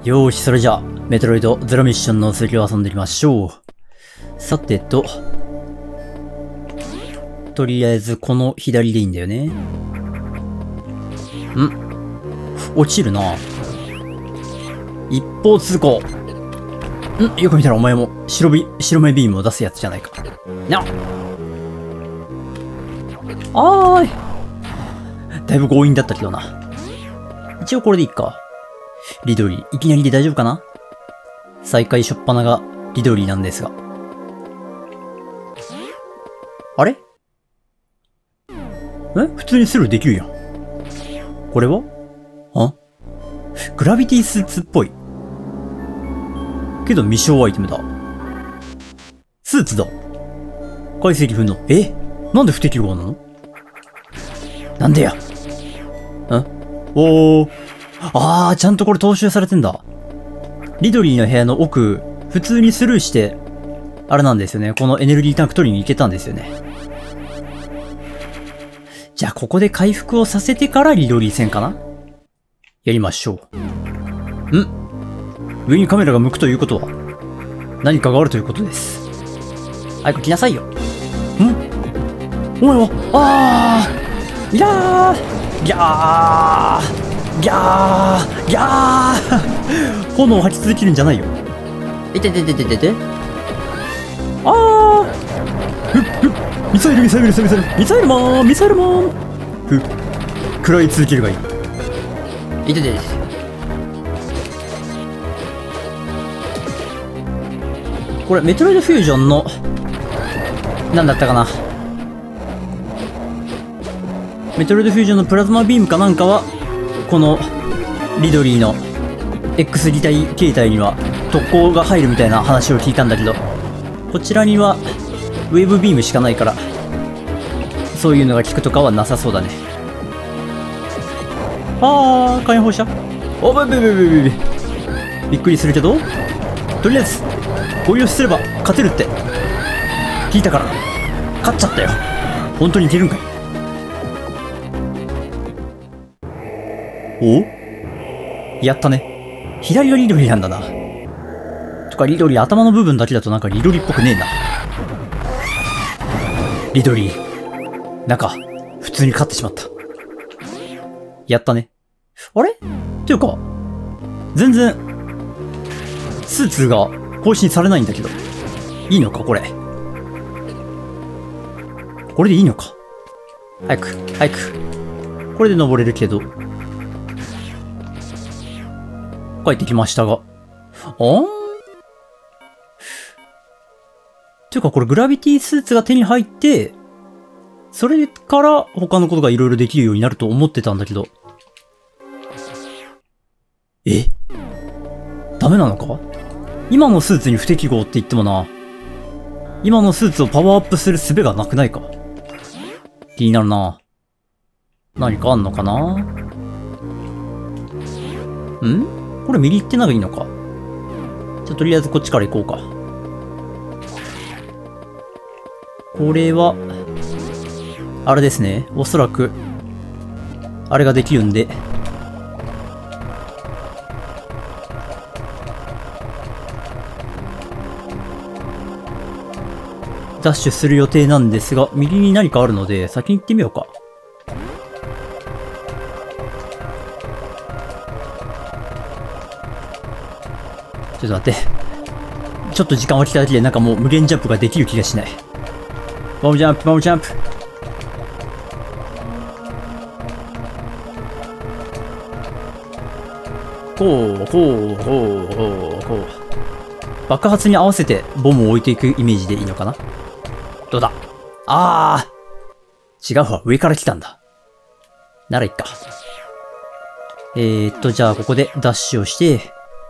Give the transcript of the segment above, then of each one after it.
よーし、それじゃあ、メトロイドゼロミッションの続きを遊んでいきましょう。さてと、とりあえずこの左でいいんだよね。落ちるな。一方通行。よく見たらお前も白目ビームを出すやつじゃないか。あーい。だいぶ強引だったけどな。一応これでいいか。リドリー、いきなりで大丈夫かな？再開しょっぱながリドリーなんですが。あれ？普通にスルーできるやん。これは？グラビティスーツっぽい。けど未消アイテムだ。スーツだ。解析不能。なんで不適合なの？なんでや。おー。ちゃんとこれ踏襲されてんだ。リドリーの部屋の奥、普通にスルーして、あれなんですよね。このエネルギータンク取りに行けたんですよね。じゃあ、ここで回復をさせてからリドリー戦かな？やりましょう。上にカメラが向くということは、何かがあるということです。早く来なさいよ。お前は、いやーギャーギャーギャー炎を吐き続けるんじゃないよ。ミサイルマン食らい続けるがいい。これメトロイドフュージョンの何だったかな。メトロイドフュージョンのプラズマビームかなんかはこのリドリーの X 擬態形態には特攻が入るみたいな話を聞いたんだけど、こちらにはウェーブビームしかないからそういうのが効くとかはなさそうだね。火炎放射。びっくりするけど、とりあえず合流すれば勝てるって聞いたから勝っちゃったよ。本当にいけるんかい。やったね。左がリドリーなんだな。とかリドリー頭の部分だけだとなんかリドリーっぽくねえな。リドリーなんか普通に勝ってしまった。やったね。あれっていうか全然スーツが更新されないんだけど、いいのかこれ。これでいいのか。早くこれで登れるけど。帰ってきましたが。ていうかこれグラビティスーツが手に入って、それから他のことがいろいろできるようになると思ってたんだけど。ダメなのか？今のスーツに不適合って言ってもな。今のスーツをパワーアップする術がなくないか？気になるな。何かあんのかな？これ右行ってないいのか。じゃあとりあえずこっちから行こうか。これはあれですね。おそらくあれができるんで、ダッシュする予定なんですが、右に何かあるので先に行ってみようか。ちょっと待って。ちょっと時間を来ただけでなんかもう無限ジャンプができる気がしない。バムジャンプ。爆発に合わせてボムを置いていくイメージでいいのかな？どうだ？違うわ。上から来たんだ。ならいっか。じゃあここでダッシュをして、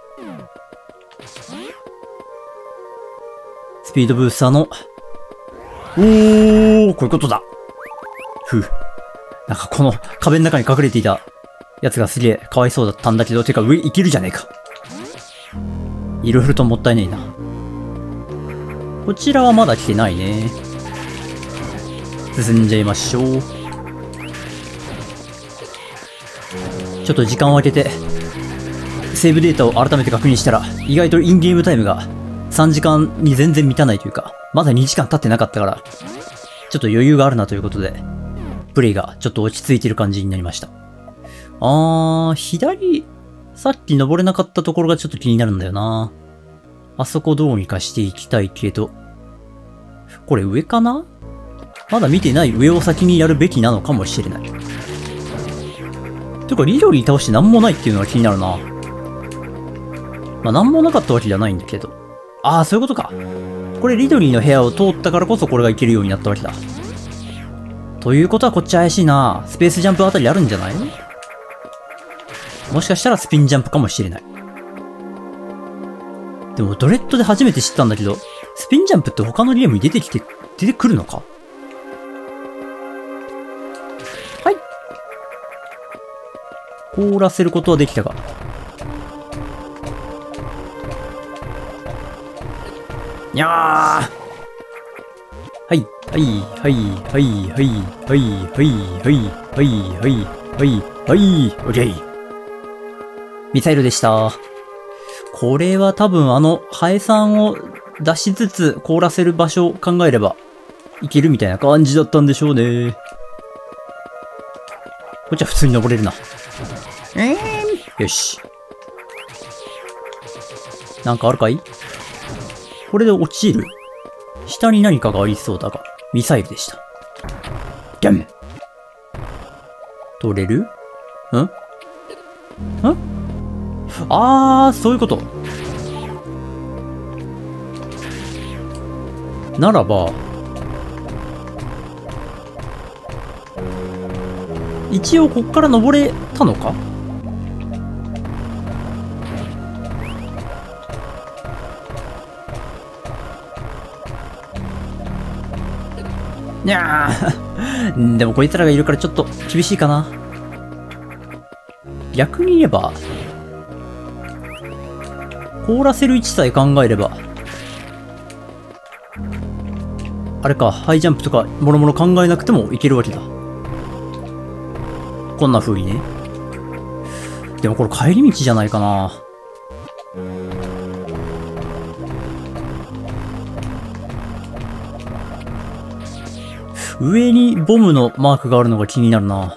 スピードブースターの、こういうことだ。なんかこの壁の中に隠れていたやつがすげえかわいそうだったんだけど、てか上行けるじゃねえか。いろいろともったいねえな。こちらはまだ来てないね。進んじゃいましょう。ちょっと時間を空けて、 セーブデータを改めて確認したら、意外とインゲームタイムが3時間に全然満たないというか、まだ2時間経ってなかったから、ちょっと余裕があるなということで、プレイがちょっと落ち着いてる感じになりました。左、さっき登れなかったところがちょっと気になるんだよな。あそこどうにかしていきたいけど、これ上かな？まだ見てない上を先にやるべきなのかもしれない。てか、リドリー倒してなんもないっていうのが気になるな。まあ、なんもなかったわけじゃないんだけど。そういうことか。これリドリーの部屋を通ったからこそこれがいけるようになったわけだ。ということはこっち怪しいな。スペースジャンプあたりあるんじゃない？もしかしたらスピンジャンプかもしれない。でもドレッドで初めて知ったんだけど、スピンジャンプって他のゲームに出てくるのか？はい。凍らせることはできたが。にゃー、はい、はい、はい、はい、はい、はい、はい、はい、はい、はい、はい、はい、オッケー。ミサイルでした。これは多分ハエさんを出しつつ凍らせる場所を考えればいけるみたいな感じだったんでしょうね。こっちは普通に登れるな。よし。なんかあるかい？これで落ちる？下に何かがありそうだが、ミサイルでした。ギャン！取れる？そういうこと。ならば、一応こっから登れたのか？にゃーでもこいつらがいるからちょっと厳しいかな。逆に言えば、凍らせる位置さえ考えれば、あれか、ハイジャンプとかもろもろ考えなくてもいけるわけだ。こんな風にね。でもこれ帰り道じゃないかな。上にボムのマークがあるのが気になるな。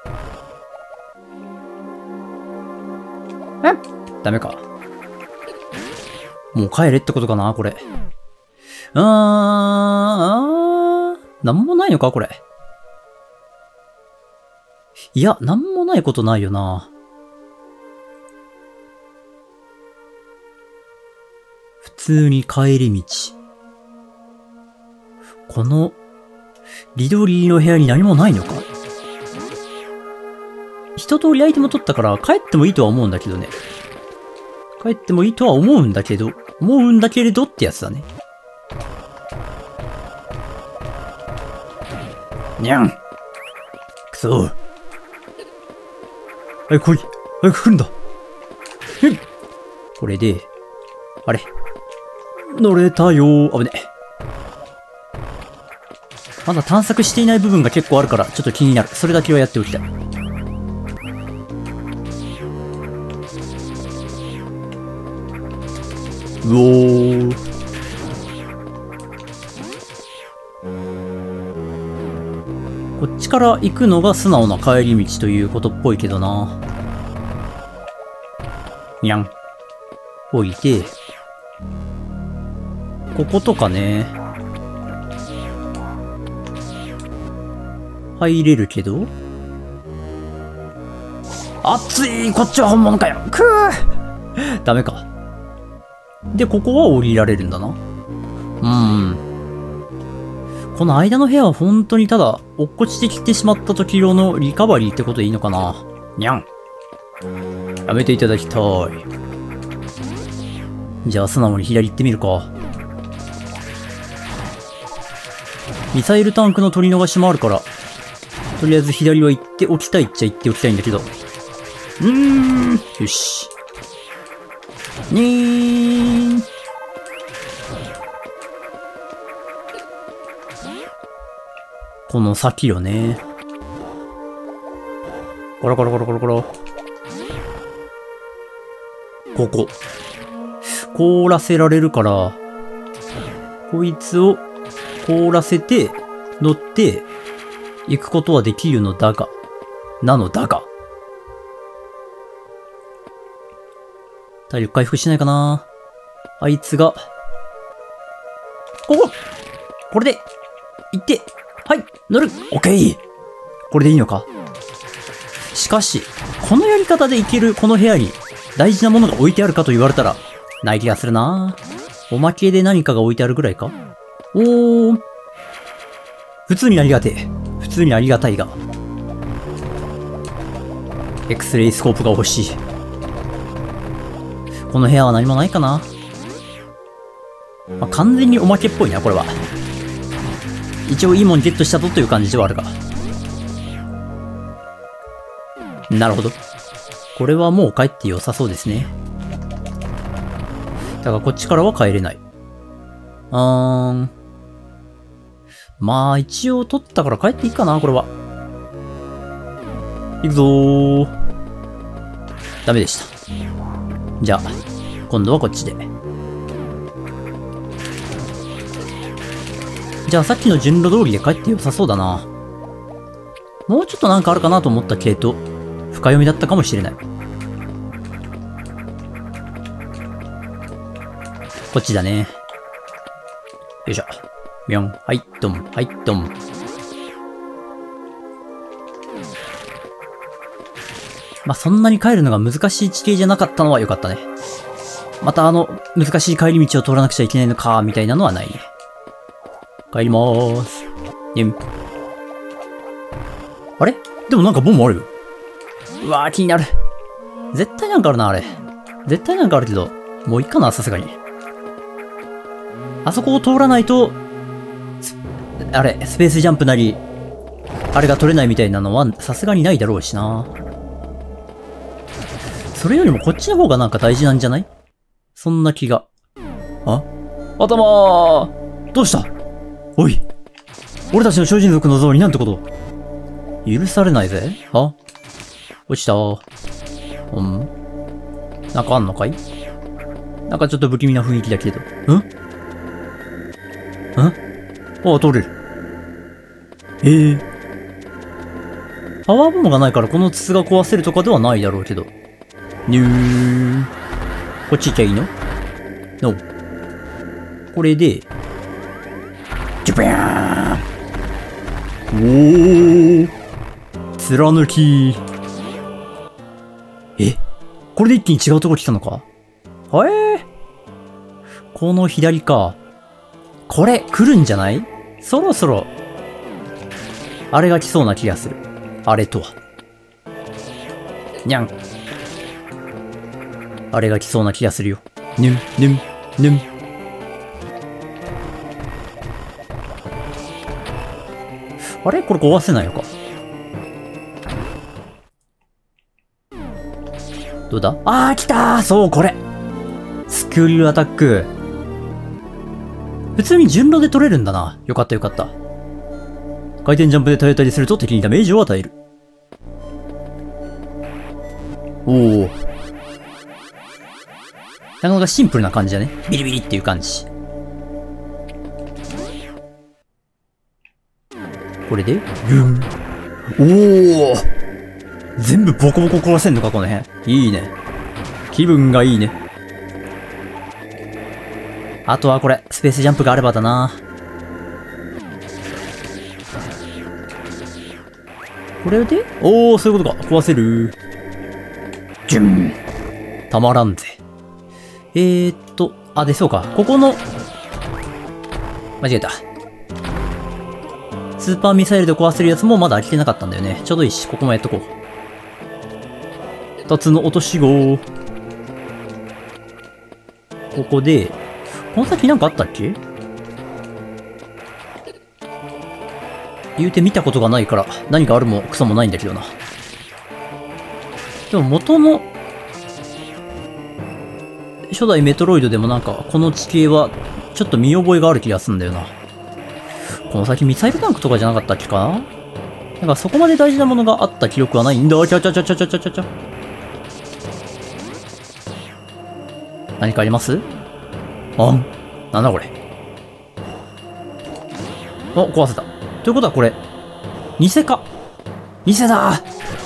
ダメか。もう帰れってことかな、これ。なんもないのか、これ。いや、なんもないことないよな。普通に帰り道。この、リドリーの部屋に何もないのか？一通りアイテム取ったから帰ってもいいとは思うんだけどね。帰ってもいいとは思うんだけれどってやつだね。にゃん！くそ。はい、来い。早く来るんだ。これで、あれ。乗れたよー。危ね。まだ探索していない部分が結構あるから、ちょっと気になる。それだけはやっておきたい。うおー。こっちから行くのが素直な帰り道ということっぽいけどな。にゃん。置いて、こことかね。入れるけど熱い！こっちは本物かよ！くぅダメか。で、ここは降りられるんだな。この間の部屋は本当にただ、落っこちてきてしまった時用のリカバリーってことでいいのかな。にゃん。やめていただきたい。じゃあ素直に左行ってみるか。ミサイルタンクの取り逃しもあるから、とりあえず左は行っておきたいっちゃ行っておきたいんだけど。よし。この先よね。コロコロコロコロコロ。 ここ。凍らせられるから、こいつを凍らせて、乗って、行くことはできるのだが、体力回復しないかな。あいつが、これで、行って、はい、乗る、オッケー。これでいいのか。しかし、このやり方で行けるこの部屋に大事なものが置いてあるかと言われたら、ない気がするな。おまけで何かが置いてあるぐらいか。普通にありがてえ。普通にありがたいが。X レイスコープが欲しい。この部屋は何もないかな。まあ、完全におまけっぽいな、これは。一応いいもんゲットしたぞという感じではあるが。なるほど。これはもう帰って良さそうですね。だからこっちからは帰れない。まあ一応取ったから帰っていいかな、これは。行くぞー。ダメでした。じゃあ、今度はこっちで。じゃあさっきの順路通りで帰って良さそうだな。もうちょっとなんかあるかなと思ったけど、深読みだったかもしれない。こっちだね。よいしょ。みょん。はい、ドン。はい、ドン。まあ、そんなに帰るのが難しい地形じゃなかったのは良かったね。また難しい帰り道を通らなくちゃいけないのか、みたいなのはないね。帰りまーす。あれでもなんかボンもあるよ。うわー、気になる。絶対なんかあるな、あれ。絶対なんかあるけど、もういいかな、さすがに。あそこを通らないと、あれ、スペースジャンプなり、あれが取れないみたいなのは、さすがにないだろうしな。それよりもこっちの方がなんか大事なんじゃない？そんな気が。頭どうした？おい、俺たちの超人族の像になんてこと。許されないぜ。落ちた。なんかあんのかい？なんかちょっと不気味な雰囲気だけど。通れる。パワーボムがないからこの筒が壊せるとかではないだろうけど。こっち行きゃいいの？これで、ジャパーン！貫き。これで一気に違うとこ来たのか？この左か。これ、来るんじゃない？そろそろ、あれが来そうな気がする。あれとは。にゃん。あれが来そうな気がするよ。ぬん。あれこれ壊せないのか。どうだ？来たー！そう、これ！スクリューアタック。普通に順路で取れるんだな。よかったよかった。回転ジャンプで耐えたりすると敵にダメージを与える。なかなかシンプルな感じだね。ビリビリっていう感じ。これで、全部ボコボコ壊せんのか、この辺。いいね。気分がいいね。あとはこれ、スペースジャンプがあればだな。これでそういうことか。壊せる。たまらんぜ。で、そうか。ここの、間違えた。スーパーミサイルで壊せるやつもまだ飽きてなかったんだよね。ちょうどいいし、ここもやっとこう。二つの落とし子。ここで、この先なんかあったっけ？言うて見たことがないから、何かあるもクソもないんだけどな。でも元の、初代メトロイドでもなんか、この地形は、ちょっと見覚えがある気がするんだよな。この先ミサイルタンクとかじゃなかったっけかな？なんかそこまで大事なものがあった記録はないんだ。 何かあります？あ、なんだこれ。お、壊せた。ということはこれ、偽か。偽だ。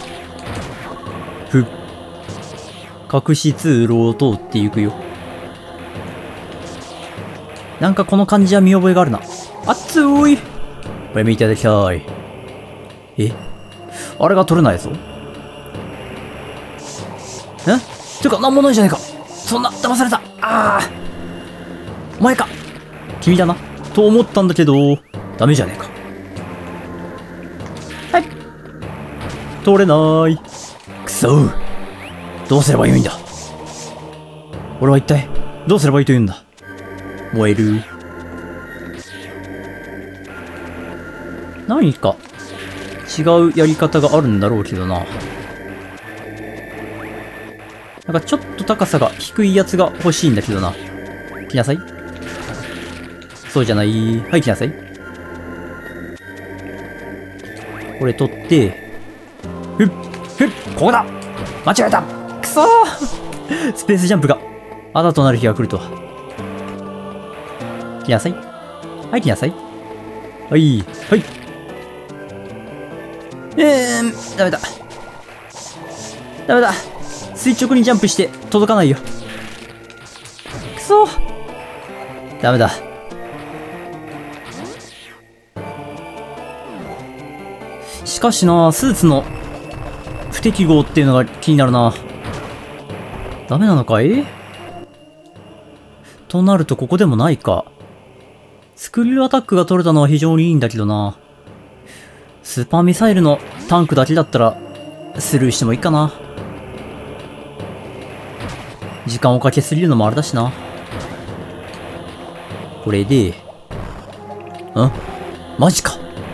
隠し通路を通っていくよ。なんかこの感じは見覚えがあるな。熱い。これ見ていただきたい。え？あれが取れないぞ。え？てか、なんもないじゃねえか。そんな、騙された。ああ。お前か。君だな。と思ったんだけど、ダメじゃねえか。はい。取れない。くそ。どうすればいいんだ。俺は一体、どうすればいいと言うんだ。燃える。何か、違うやり方があるんだろうけどな。なんかちょっと高さが低いやつが欲しいんだけどな。来なさい。そうじゃない。はい、来なさい。これ取って、ふっ、ふっ、ここだ。間違えた。くそースペースジャンプが、あだとなる日が来るとは。来なさい。はい、来なさい。はい、はい。ダメだ。ダメだ。垂直にジャンプして届かないよ。くそー。ダメだ。しかしな、スーツの不適合っていうのが気になるな。ダメなのかい？となるとここでもないか。スクリルアタックが取れたのは非常にいいんだけどな。スーパーミサイルのタンクだけだったらスルーしてもいいかな。時間をかけすぎるのもあれだしな。これで、マジか。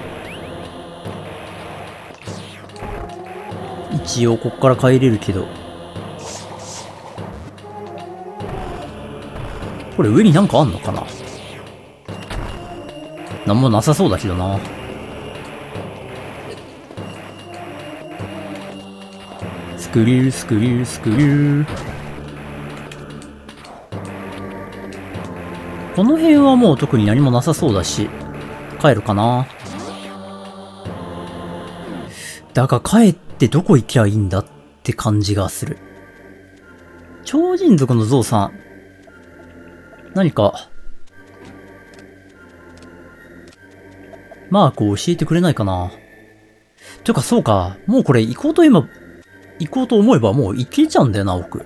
一応こっから帰れるけど。これ上になんかあんのかな？なんもなさそうだけどな。スクリュー、スクリュー、スクリュー。この辺はもう特に何もなさそうだし、帰るかな。だが帰ってどこ行きゃいいんだって感じがする。超人族のゾウさん。何か、マークを教えてくれないかな。ていうかそうか、もうこれ行こうと思えばもう行けちゃうんだよな、奥。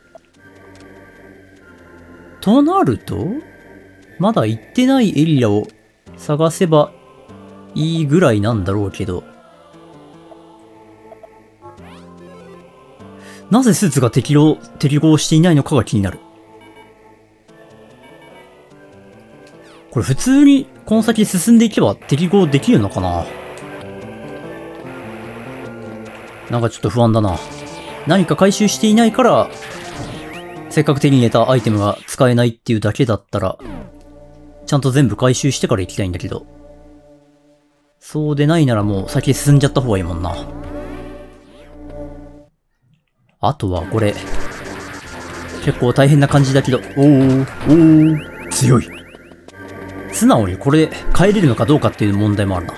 となると、まだ行ってないエリアを探せばいいぐらいなんだろうけど。なぜスーツが適合していないのかが気になる。これ普通にこの先進んでいけば適合できるのかな？なんかちょっと不安だな。何か回収していないから、せっかく手に入れたアイテムが使えないっていうだけだったら、ちゃんと全部回収してから行きたいんだけど。そうでないならもう先進んじゃった方がいいもんな。あとはこれ。結構大変な感じだけど、強い。素直にこれ帰れるのかどうかっていう問題もあるな。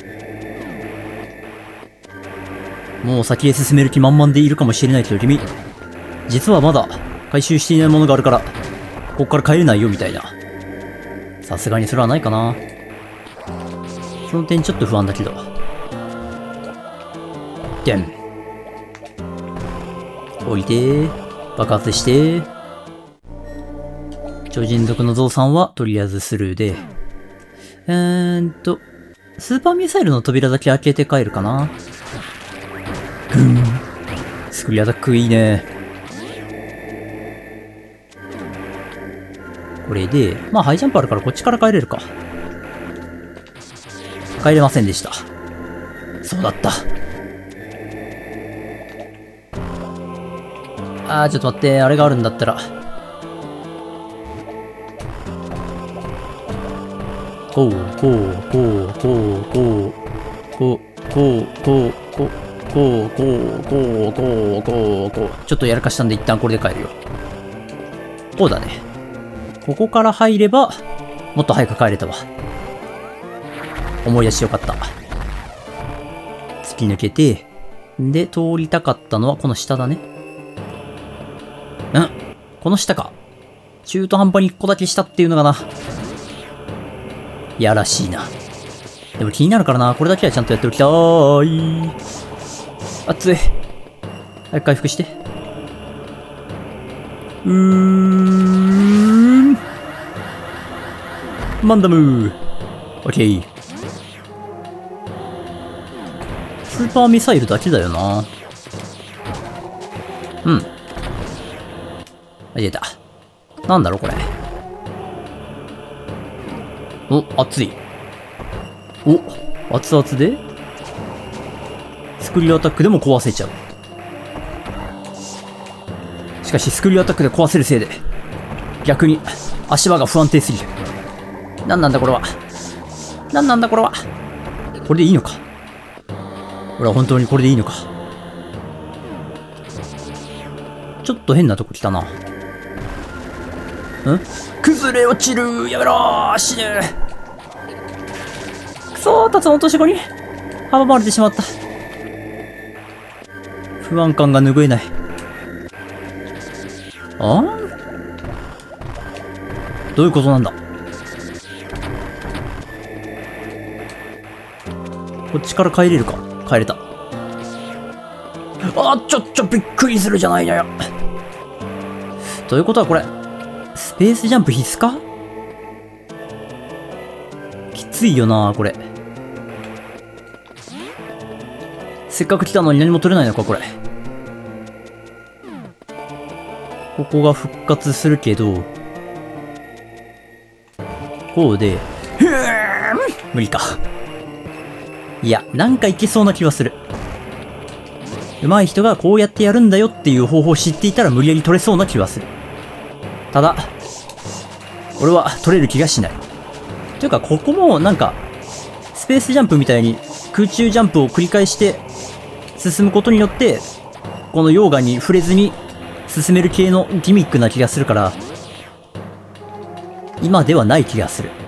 もう先へ進める気満々でいるかもしれないけど君、実はまだ回収していないものがあるから、こっから帰れないよみたいな。さすがにそれはないかな。その点ちょっと不安だけど。でん。置いて、爆発して、超人族のゾウさんはとりあえずスルーで、スーパーミサイルの扉だけ開けて帰るかな。スクリアタックいいね。これで、まあハイジャンプあるからこっちから帰れるか。帰れませんでした。そうだった。ちょっと待って、あれがあるんだったら。こう、こう、こう、こう、こう、こう、こう、こう、こう、こう、こう、こう、こう、こう、こう。ちょっとやらかしたんで一旦これで帰るよ。 こうだね。ここから入れば、もっと早く帰れたわ。思い出してよかった。突き抜けて、で、通りたかったのはこの下だね。この下か。中途半端に1個だけ下っていうのかな。やらしいな。でも気になるからな。これだけはちゃんとやっておきたーい。熱い。早く回復して。マンダムー。オッケー。スーパーミサイルだけだよな。出た。なんだろうこれ。お、熱い。お、熱々でスクリューアタックでも壊せちゃう。しかしスクリューアタックで壊せるせいで、逆に足場が不安定すぎる。なんなんだこれは。なんなんだこれは。これでいいのか。俺は本当にこれでいいのか。ちょっと変なとこ来たな。崩れ落ちる。やめろー。死ぬ。くそー、タツの落とし子に阻まれてしまった。不安感が拭えない。どういうことなんだ。こっちから帰れるか。帰れた。びっくりするじゃないのよ。ということはこれ、スペースジャンプ必須か？きついよなこれ。せっかく来たのに何も取れないのかこれ。ここが復活するけど、こうで、無理か。いや、なんかいけそうな気はする。上手い人がこうやってやるんだよっていう方法を知っていたら無理やり取れそうな気はする。ただ、俺は取れる気がしない。というか、ここもなんか、スペースジャンプみたいに空中ジャンプを繰り返して進むことによって、この溶岩に触れずに進める系のギミックな気がするから、今ではない気がする。